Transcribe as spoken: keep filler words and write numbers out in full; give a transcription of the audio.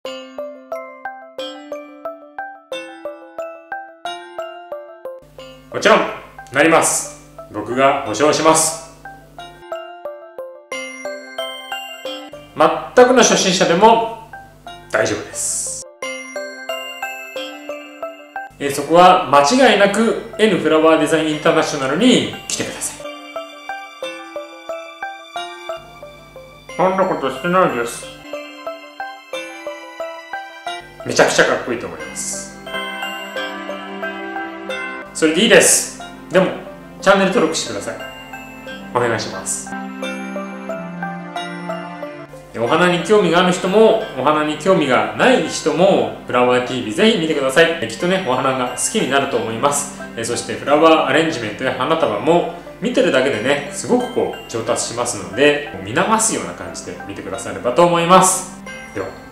もちろんなります。僕が保証します。全くの初心者でも大丈夫です。えそこは間違いなく N フラワーデザインインターナショナルに来てください。そんなことしてないです。めちゃくちゃかっこいいと思います。それでいいです。でもチャンネル登録してください。お願いします。お花に興味がある人もお花に興味がない人もフラワー ティーブイ ぜひ見てください。きっとねお花が好きになると思います。そしてフラワーアレンジメントや花束も見てるだけでねすごくこう上達しますので見流すような感じで見てくださればと思います。では。